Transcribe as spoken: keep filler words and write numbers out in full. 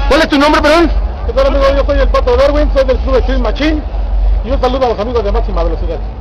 ¿Cuál es tu nombre, perdón? ¿Qué tal, amigo? Yo soy el Pato Darwin, soy del Club Extreme Machine. Y un saludo a los amigos de Máxima Velocidad.